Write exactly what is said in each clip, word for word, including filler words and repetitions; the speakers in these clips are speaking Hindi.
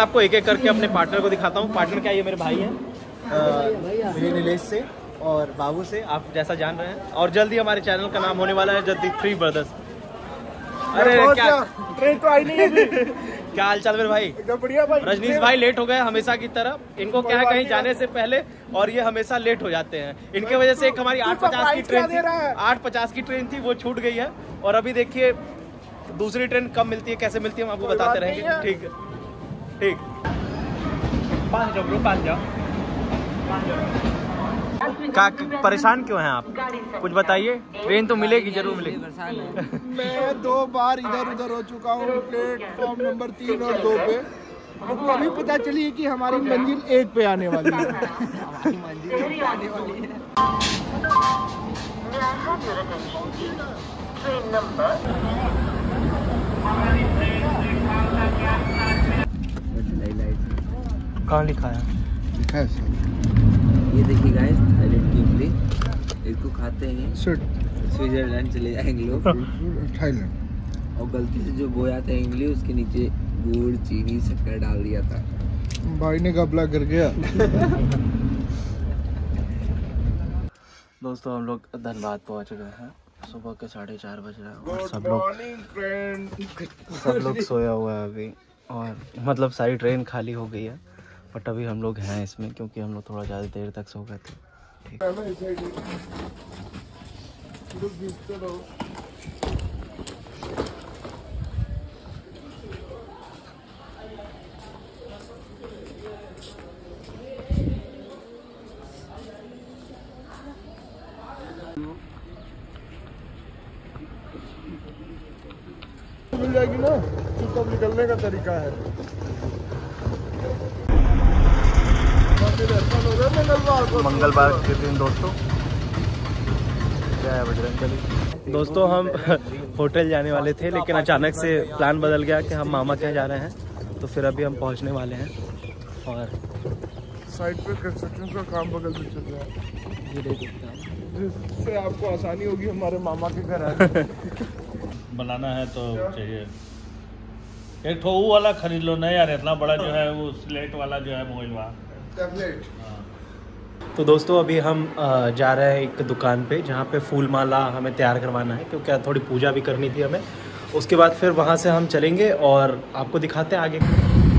आपको एक एक करके अपने पार्टनर को दिखाता हूँ। पार्टनर क्या, ये मेरे भाई हैं, मेरे नीलेश से और बाबू से, आप जैसा जान रहे हैं। और जल्दी हमारे चैनल का नाम होने वाला है जल्दी थ्री ब्रदर्स। अरे क्या ट्रेन तो आई नहीं है। क्या हाल चाल मेरे भाई? एकदम बढ़िया भाई। रजनीश भाई लेट हो गए हमेशा की तरह। इनको क्या है कहीं जाने से पहले, और ये हमेशा लेट हो जाते हैं। इनके वजह से एक हमारी आठ पचास की ट्रेन थी, आठ पचास की ट्रेन थी वो छूट गई है। और अभी देखिए दूसरी ट्रेन कब मिलती है, कैसे मिलती है, हम आपको बताते रहेंगे। ठीक है ठीक। पाँच जाओ ब्रो, पाँच जाओ। क्या परेशान क्यों हैं आप, कुछ बताइए। ट्रेन तो मिलेगी, जरूर मिलेगी। मैं दो बार इधर उधर हो चुका हूँ प्लेटफॉर्म नंबर तीन और दो पे। मुझको अभी पता चली है कि हमारी मंजिल एक पे आने वाली है। हमारी मंजिल एक पे आने वाली है। कहाँ लिखा है? लिखा है ये देखिए गाइस, थाईलैंड की इमली, इसको खाते हैं स्विट्जरलैंड चले जाएंगे लोग। थाईलैंड। और गलती से जो बोया था इमली, उसके नीचे गुड़ चीनी शक्कर डाल दिया था। भाई ने घपला कर गया। दोस्तों हम लोग धनबाद पहुंच गए हैं। सुबह के साढ़े चार बज रहे हैं और सब लोग सब लोग सोया हुआ है अभी। और मतलब सारी ट्रेन खाली हो गई है, बट अभी हम लोग हैं इसमें क्योंकि हम लोग थोड़ा ज़्यादा देर तक सो गए थे। ठीक मिल जाएगी ना, तब निकलने का तरीका है। मंगलवार के दिन दोस्तों क्या है बजरंगबली। दोस्तों हम होटल जाने वाले थे, लेकिन अचानक से प्लान बदल गया कि हम मामा के यहाँ जा रहे हैं। तो फिर अभी हम पहुँचने वाले हैं और साइड पे कंस्ट्रक्शन का काम बगल में चल रहा है, ये देख सकते हैं, जिससे आपको आसानी होगी हमारे मामा के घर आने। बनाना है तो चाहिए एक ठो वो वाला खरीद लो ना यार, इतना बड़ा जो है वो स्लेट वाला जो है मोबाइल वाला टैबलेट। तो दोस्तों अभी हम जा रहे हैं एक दुकान पे जहाँ पे फूल माला हमें तैयार करवाना है, क्योंकि थोड़ी पूजा भी करनी थी हमें। उसके बाद फिर वहाँ से हम चलेंगे और आपको दिखाते हैं आगे।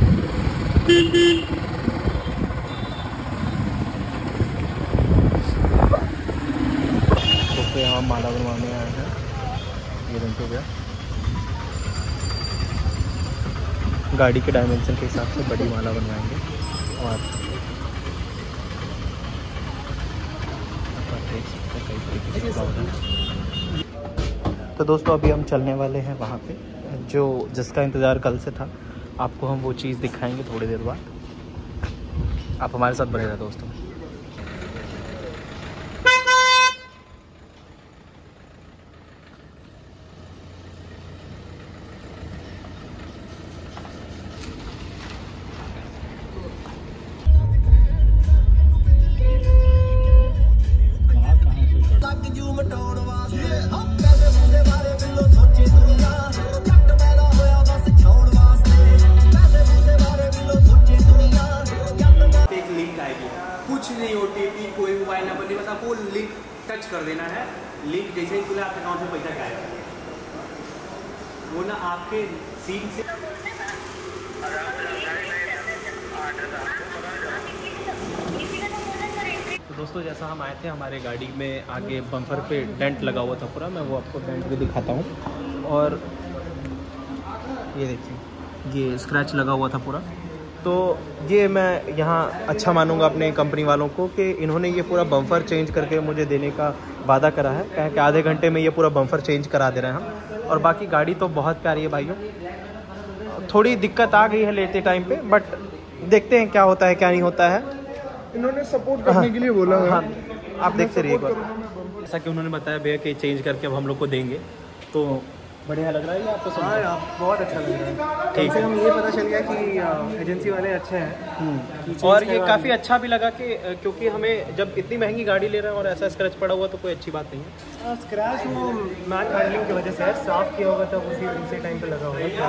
तो फिर हम माला बनवाने आए हैं, ये रंग हो गया। गाड़ी के डायमेंशन के हिसाब से बड़ी माला बनवाएंगे। और तो दोस्तों अभी हम चलने वाले हैं वहाँ पे, जो जिसका इंतज़ार कल से था। आपको हम वो चीज़ दिखाएंगे थोड़ी देर बाद। आप हमारे साथ बने रहे दोस्तों। कुछ नहीं ओटीपी कोई मोबाइल नंबर नहीं, बस आपको लिंक टच कर देना है। लिंक जैसे ही खुला आपके अकाउंट में पैसा जाएगा, वो ना आपके सीम से। तो दोस्तों जैसा हम आए थे, हमारे गाड़ी में आगे बम्पर पे डेंट लगा हुआ था पूरा। मैं वो आपको डेंट भी दिखाता हूँ। और ये देखिए ये स्क्रैच लगा हुआ था पूरा। तो ये मैं यहाँ अच्छा मानूंगा अपने कंपनी वालों को कि इन्होंने ये पूरा बम्पर चेंज करके मुझे देने का वादा करा है। कहा कि आधे घंटे में ये पूरा बम्पर चेंज करा दे रहे हैं हम। और बाकी गाड़ी तो बहुत प्यारी है भाइयों। थोड़ी दिक्कत आ गई है लेते टाइम पे, बट देखते हैं क्या होता है क्या नहीं होता है। इन्होंने सपोर्ट करने के लिए बोला है। हाँ, आप देखते रहिए एक बार। ऐसा कि उन्होंने बताया भैया कि चेंज करके अब हम लोग को देंगे, तो बढ़िया लग रहा है आपको? हाँ यार बहुत अच्छा लग रहा है। ठीक है, हम ये पता चल गया कि एजेंसी वाले अच्छे हैं। और ये काफ़ी अच्छा भी लगा कि क्योंकि हमें जब इतनी महंगी गाड़ी ले रहे हैं और ऐसा स्क्रैच पड़ा हुआ तो कोई अच्छी बात नहीं है। स्क्रैच वो मैट हैंडलिंग की वजह से है, साफ किया होगा तब उसी उसी टाइम पे लगा होगा।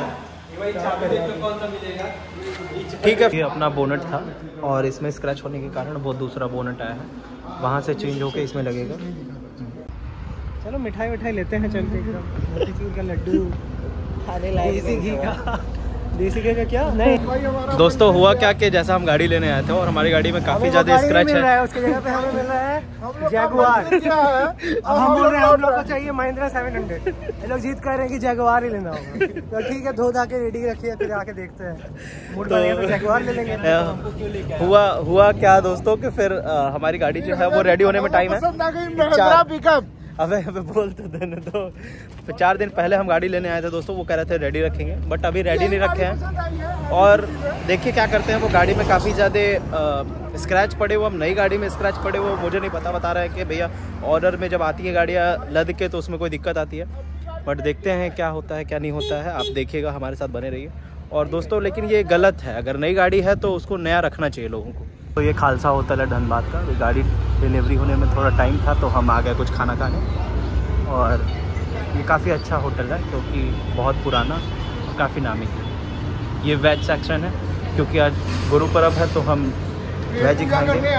ठीक है, ये अपना बोनट था और इसमें स्क्रैच होने के कारण वो दूसरा बोनट आया है, वहाँ से चेंज होके इसमें लगेगा। चलो मिठाई विठाई लेते हैं चल के, मोतीचूर का लड्डू खाने लायक, देसी घी का, देसी घी का क्या नहीं। दोस्तों हुआ क्या कि जैसा हम गाड़ी लेने आए थे और हमारी गाड़ी में काफ़ी ज़्यादा स्क्रैच है, उसकी जगह पे हमें मिल रहा है जैगुआर। अब हम बोल रहे हैं हम लोग को चाहिए महिंद्रा सेवन हंड्रेड, ये लोग जीत कर रहे हैं कि जैगुआर ही लेना होगा। तो ठीक है, धो धा के रेडी रखिए, फिर आके देखते हैं मूड बनेगा तो जैगुआर ले लेंगे। हुआ हुआ क्या दोस्तों कि फिर आ, हमारी गाड़ी जो है वो रेडी होने में टाइम है। पिकअप अबे अबे बोल तो देने दो। तो चार दिन पहले हम गाड़ी लेने आए थे दोस्तों, वो कह रहे थे रेडी रखेंगे, बट अभी रेडी नहीं रखे हैं। और देखिए क्या करते हैं, वो गाड़ी में काफ़ी ज़्यादा स्क्रैच पड़े हुए, हम नई गाड़ी में स्क्रैच पड़े हुए, मुझे नहीं पता, बता रहे हैं कि भैया ऑर्डर में जब आती है गाड़ियाँ लद के तो उसमें कोई दिक्कत आती है। बट देखते हैं क्या होता है क्या नहीं होता है, आप देखिएगा, हमारे साथ बने रहिए। और दोस्तों लेकिन ये गलत है, अगर नई गाड़ी है तो उसको नया रखना चाहिए लोगों को। तो ये खालसा होटल है धनबाद का, गाड़ी डिलीवरी होने में थोड़ा टाइम था तो हम आ गए कुछ खाना खाने। और ये काफ़ी अच्छा होटल है क्योंकि बहुत पुराना, काफ़ी नामी है। ये वेज सेक्शन है क्योंकि आज गुरु पर्व है तो हम वेज ही खाएंगे।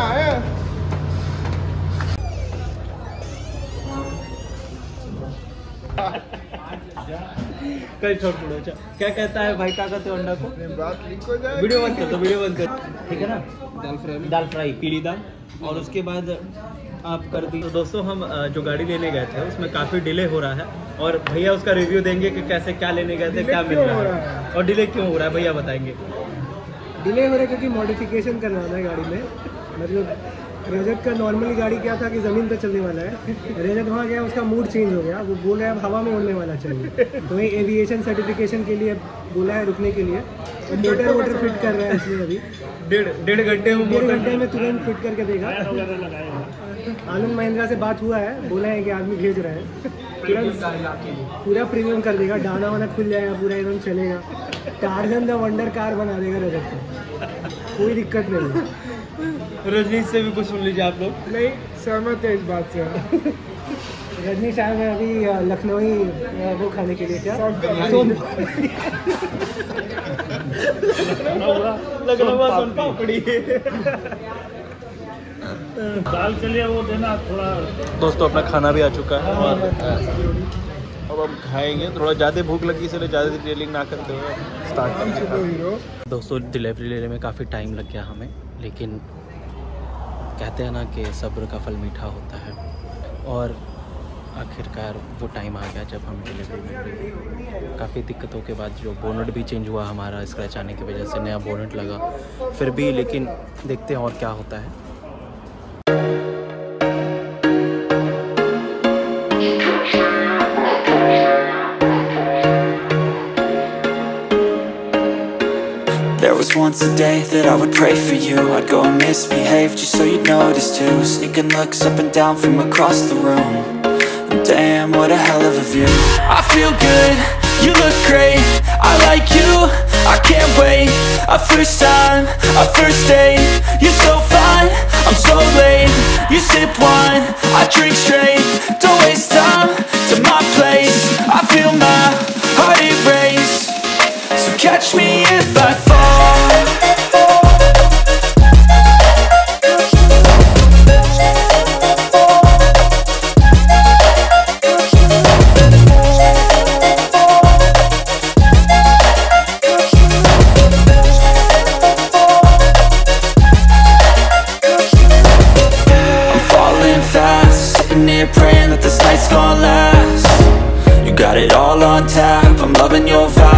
कल छोड़ छोड़ो। अच्छा क्या कहता है भाई, क्या कहते हो अंडा को? वीडियो बंद कर दो, वीडियो बंद कर, ठीक है ना। दाल फ्राई, दाल फ्राई पीली दाल, और उसके बाद आप कर दी। तो दोस्तों हम जो गाड़ी लेने गए थे उसमें काफ़ी डिले हो रहा है और भैया उसका रिव्यू देंगे कि कैसे क्या लेने गए थे, क्या मिल रहा है और डिले क्यों हो रहा है, भैया बताएंगे। डिले हो रहा है क्योंकि मॉडिफिकेशन करवाना है गाड़ी में। मतलब रेजत का नॉर्मली गाड़ी क्या था कि ज़मीन पे चलने वाला है, रेजत वहाँ गया, उसका मूड चेंज हो गया, वो बोल रहा है अब हवा में उड़ने वाला चाहिए। तो ये एविएशन सर्टिफिकेशन के लिए बोला है रुकने के लिए, और मोटर वोटर फिट कर रहा है इसलिए अभी डेढ़ डेढ़ घंटे में डेढ़ घंटे में तुरंत फिट करके देगा। आनंद महिंद्रा से बात हुआ है, बोला है कि आदमी भेज रहे हैं, तुरंत पूरा प्रीमियम कर देगा, डाना वाना खुल जाएगा, पूरा एकदम चलेगा, टार्जन द वंडर कार बना देगा रजत को, कोई दिक्कत नहीं है। रजनीश से भी कुछ सुन लीजिए आप लोग। नहीं सहमत है इस बात से। रजनीश आए हुए अभी लखनऊ वो खाने के लिए, क्या दाल के लिए वो देना थोड़ा। दोस्तों अपना खाना भी आ चुका है और अब हम खाएंगे, थोड़ा ज़्यादा भूख लगी इसलिए ज़्यादा डिटेलिंग ना करते हुए स्टार्ट करेंगे। दोस्तों डिलीवरी लेने में काफ़ी टाइम लग गया हमें, लेकिन कहते हैं ना कि सब्र का फल मीठा होता है, और आखिरकार वो टाइम आ गया जब हम डिलीवरी मिल रही। काफ़ी दिक्कतों के बाद जो बोनट भी चेंज हुआ हमारा, स्क्रैच आने की वजह से नया बोनट लगा फिर भी, लेकिन देखते हैं और क्या होता है। There was once a day that I would pray for you. I'd go and misbehave just so you'd notice too. Sneaking looks up and down from across the room. And damn, what a hell of a view. I feel good, you look great, I like you, I can't wait. A first time, a first date, you're so fine, I'm so late. You sip wine, I drink straight, don't waste time to my place. I feel my heart erase, so catch me if I fall. Praying that this night's gonna last. You got it all on tap, I'm loving your vibe.